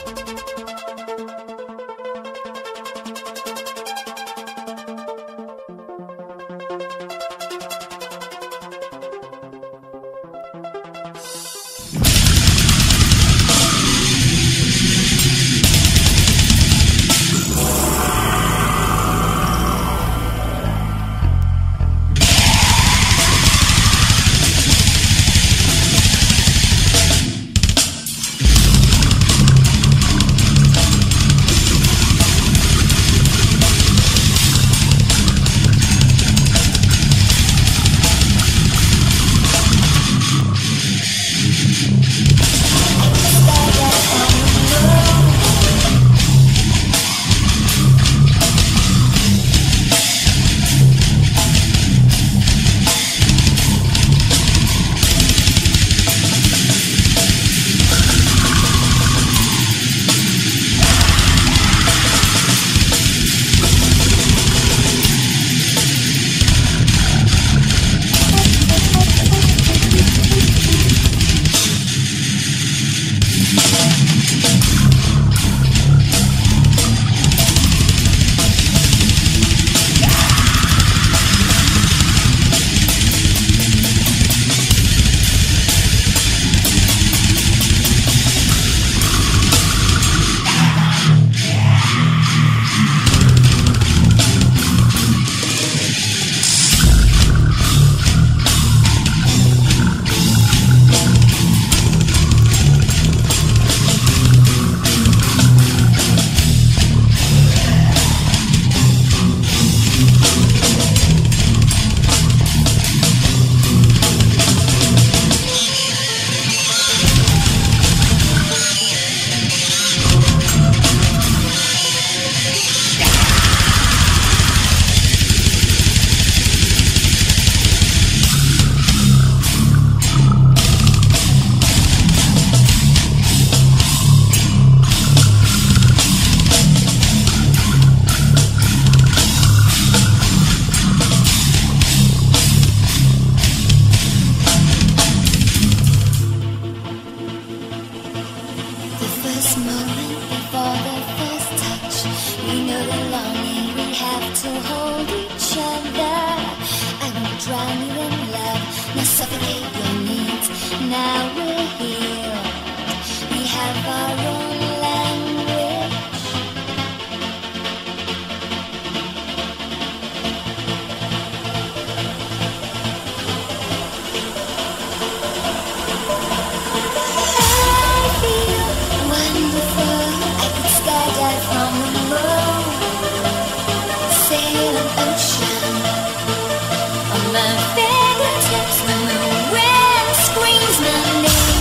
My fingertips when the wind screams my name.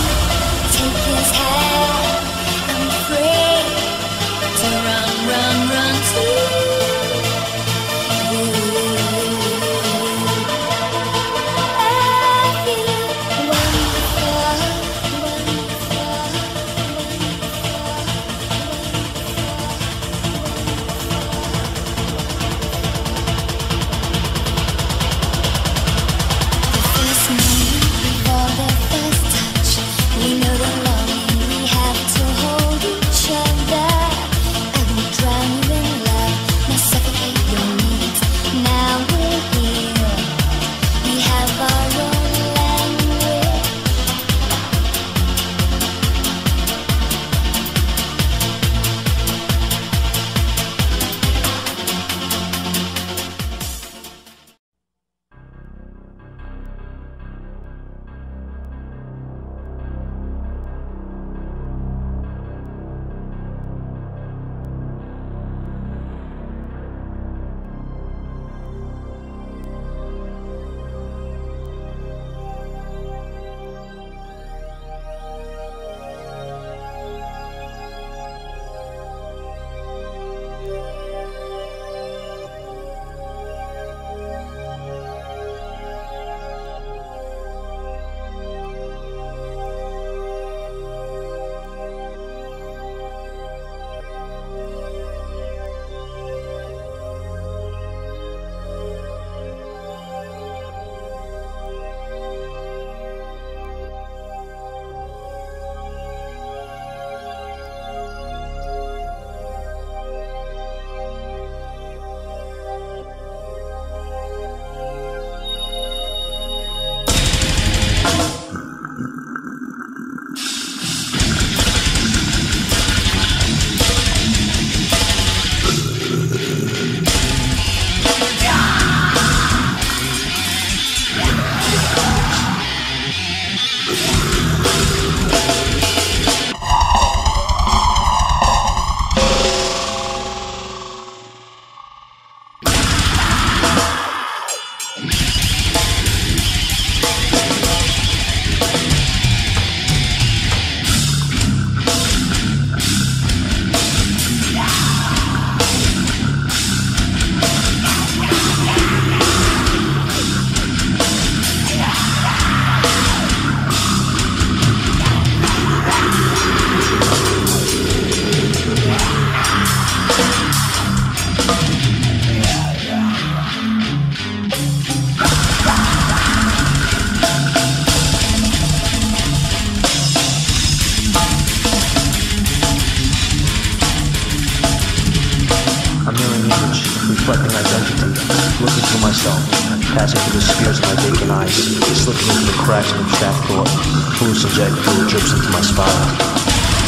to myself, passing through the spheres of my vacant eyes, slipping into the cracks of the shaft door. Hallucinogen fluid drips into my spine.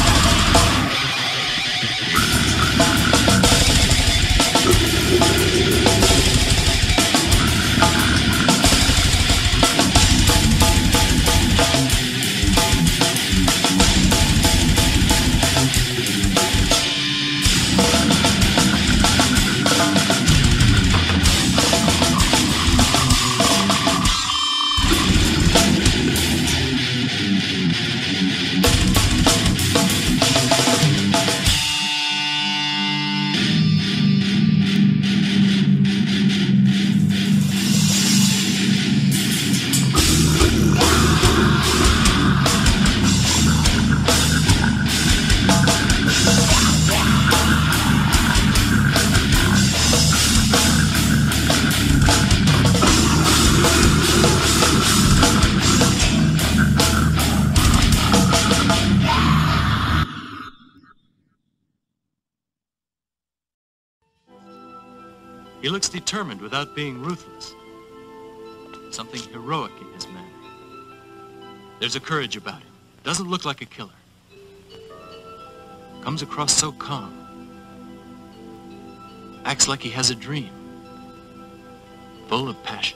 He looks determined without being ruthless. Something heroic in his manner. There's a courage about him. Doesn't look like a killer. Comes across so calm. Acts like he has a dream. Full of passion.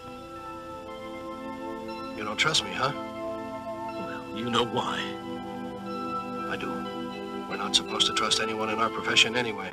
You don't trust me, huh? Well, you know why. I do. We're not supposed to trust anyone in our profession anyway.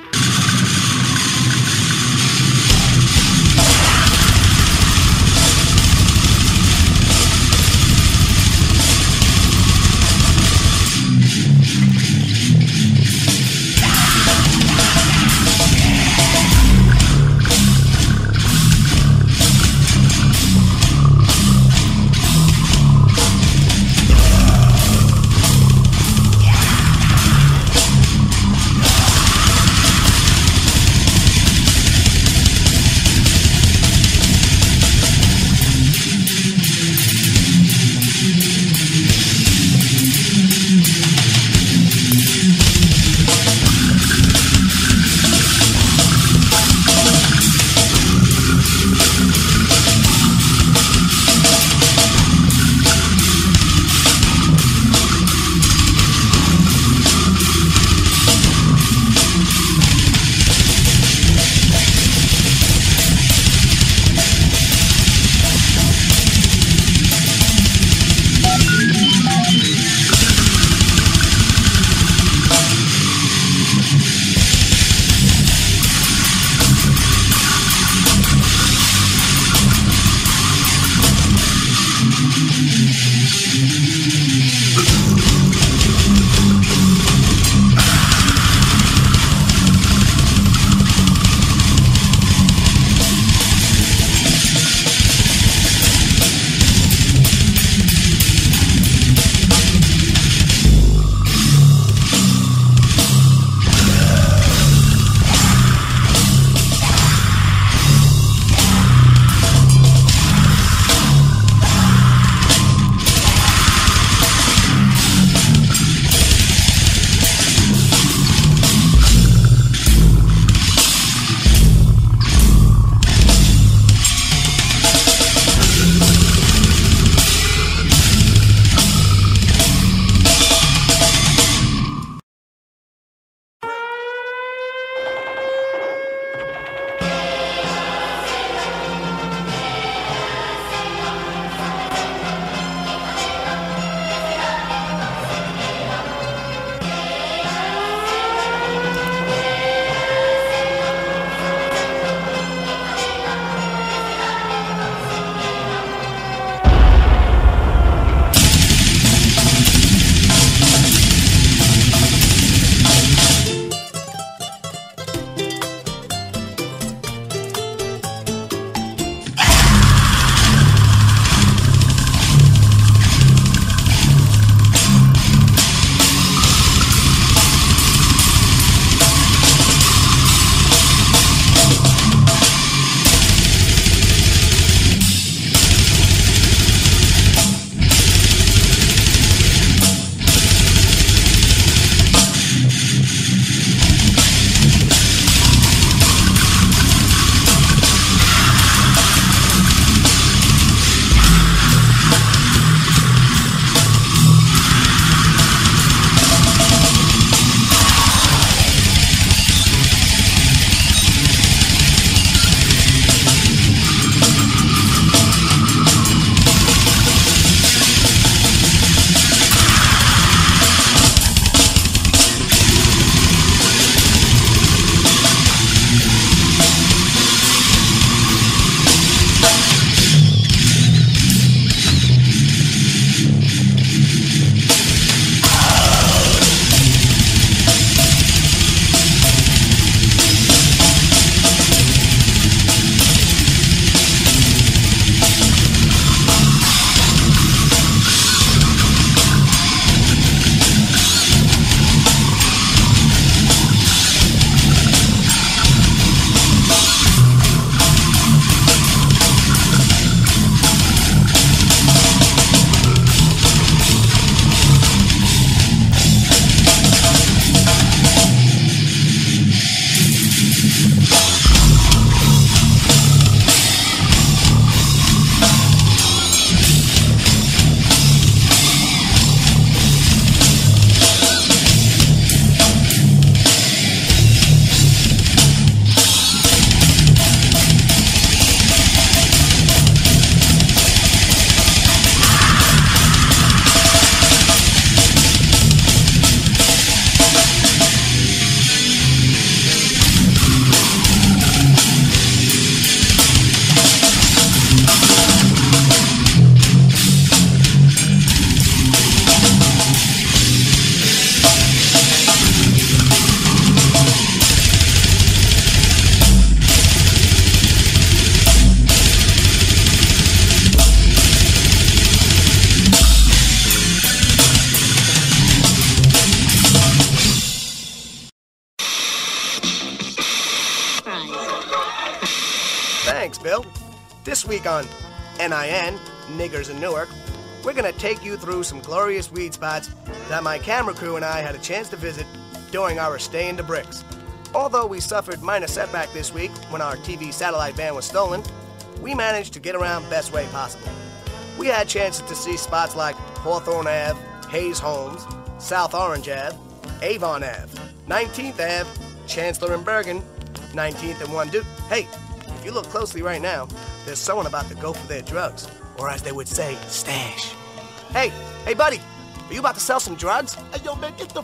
Thanks, Bill. This week on NIN, Niggers in Newark, we're gonna take you through some glorious weed spots that my camera crew and I had a chance to visit during our stay in the Bricks. Although we suffered minor setback this week when our TV satellite van was stolen, we managed to get around best way possible. We had chances to see spots like Hawthorne Ave, Hayes Homes, South Orange Ave, Avon Ave, 19th Ave, Chancellor and Bergen, 19th and 1 Duke. Hey, if you look closely right now, there's someone about to go for their drugs, or as they would say, stash. Hey, buddy, are you about to sell some drugs? Hey, yo, man, get the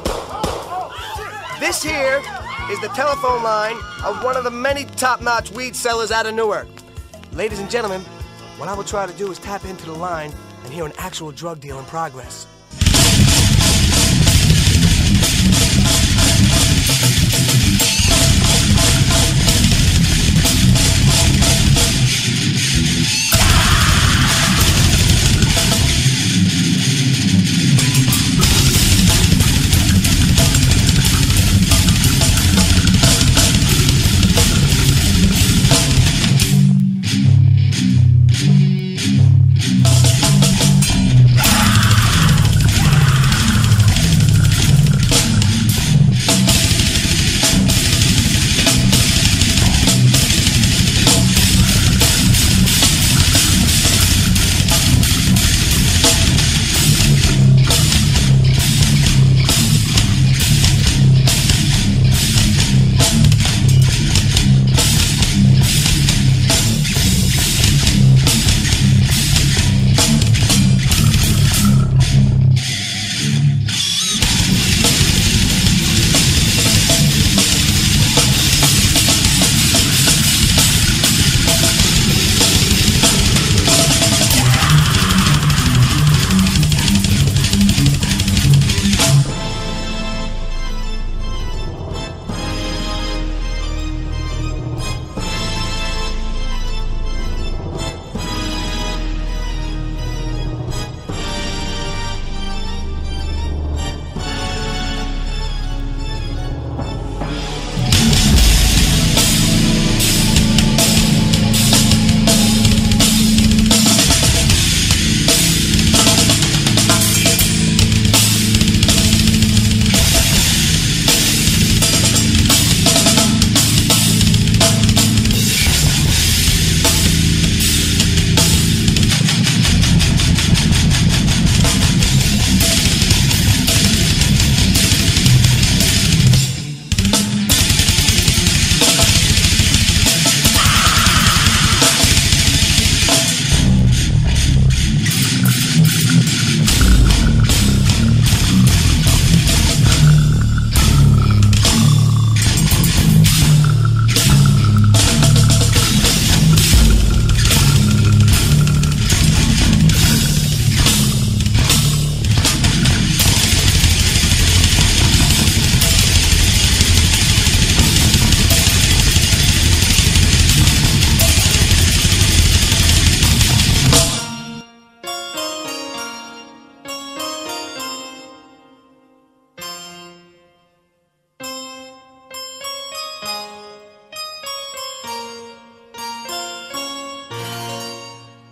This here is the telephone line of one of the many top-notch weed sellers out of Newark. Ladies and gentlemen, what I will try to do is tap into the line and hear an actual drug deal in progress.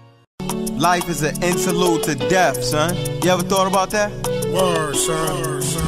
Life is an interlude to death, son. You ever thought about that? Word, son.